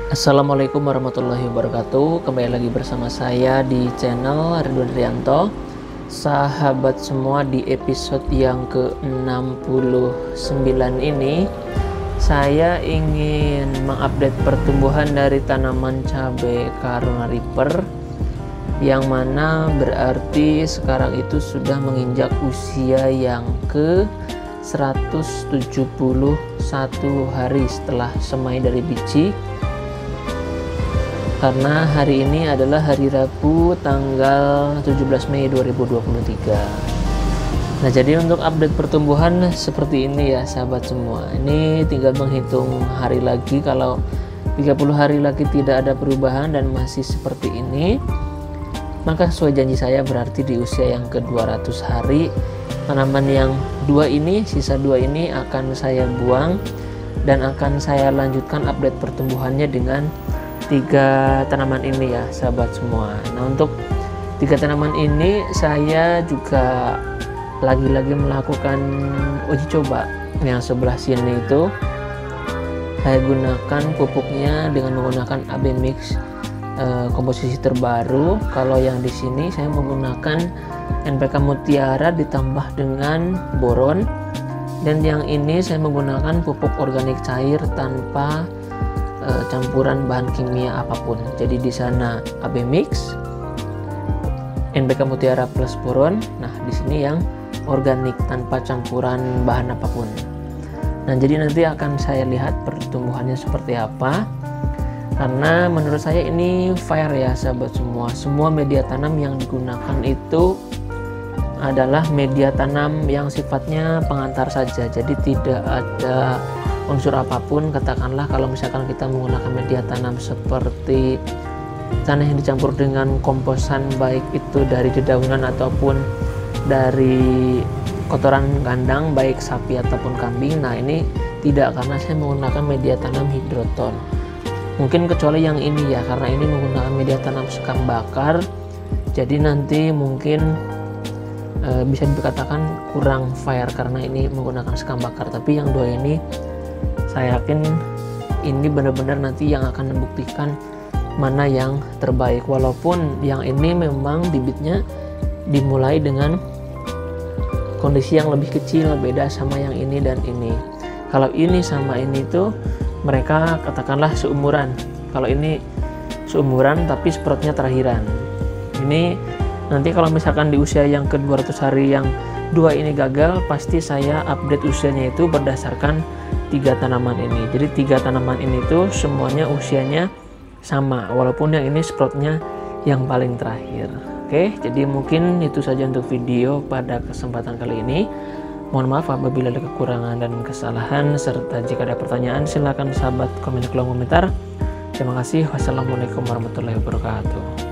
Assalamualaikum warahmatullahi wabarakatuh. Kembali lagi bersama saya di channel Ridwan Rianto. Sahabat semua, di episode yang ke-69 ini saya ingin mengupdate pertumbuhan dari tanaman cabai Carolina Reaper, yang mana berarti sekarang itu sudah menginjak usia yang ke 171 hari setelah semai dari biji, karena hari ini adalah hari Rabu tanggal 17 Mei 2023. Nah, jadi untuk update pertumbuhan seperti ini ya sahabat semua. Ini tinggal menghitung hari lagi. Kalau 30 hari lagi tidak ada perubahan dan masih seperti ini, maka sesuai janji saya berarti di usia yang ke-200 hari tanaman yang sisa dua ini akan saya buang dan akan saya lanjutkan update pertumbuhannya dengan 3 tanaman ini ya sahabat semua. Nah, untuk 3 tanaman ini saya juga lagi-lagi melakukan uji coba. Yang sebelah sini itu saya gunakan pupuknya dengan menggunakan AB Mix komposisi terbaru. Kalau yang di sini saya menggunakan NPK Mutiara ditambah dengan boron, dan yang ini saya menggunakan pupuk organik cair tanpa campuran bahan kimia apapun. Jadi di sana AB Mix, NPK Mutiara plus boron. Nah, di sini yang organik tanpa campuran bahan apapun. Nah, jadi nanti akan saya lihat pertumbuhannya seperti apa. Karena menurut saya ini fair ya sahabat semua. Semua media tanam yang digunakan itu adalah media tanam yang sifatnya pengantar saja. Jadi tidak ada unsur apapun. Katakanlah kalau misalkan kita menggunakan media tanam seperti tanah yang dicampur dengan komposan, baik itu dari dedaunan ataupun dari kotoran kandang baik sapi ataupun kambing. Nah, ini tidak, karena saya menggunakan media tanam hidroton. Mungkin kecuali yang ini ya, karena ini menggunakan media tanam sekam bakar, jadi nanti mungkin bisa dikatakan kurang fair karena ini menggunakan sekam bakar. Tapi yang dua ini saya yakin ini benar-benar nanti yang akan membuktikan mana yang terbaik. Walaupun yang ini memang bibitnya dimulai dengan kondisi yang lebih kecil, beda sama yang ini dan ini. Kalau ini sama ini tuh mereka katakanlah seumuran. Kalau ini seumuran tapi sproutnya terakhiran. Ini nanti kalau misalkan di usia yang ke-200 hari yang 2 ini gagal, pasti saya update usianya itu berdasarkan 3 tanaman ini. Jadi 3 tanaman ini tuh semuanya usianya sama, walaupun yang ini sproutnya yang paling terakhir. Oke, jadi mungkin itu saja untuk video pada kesempatan kali ini. Mohon maaf apabila ada kekurangan dan kesalahan, serta jika ada pertanyaan silakan sahabat komen di kolom komentar. Terima kasih. Wassalamualaikum warahmatullahi wabarakatuh.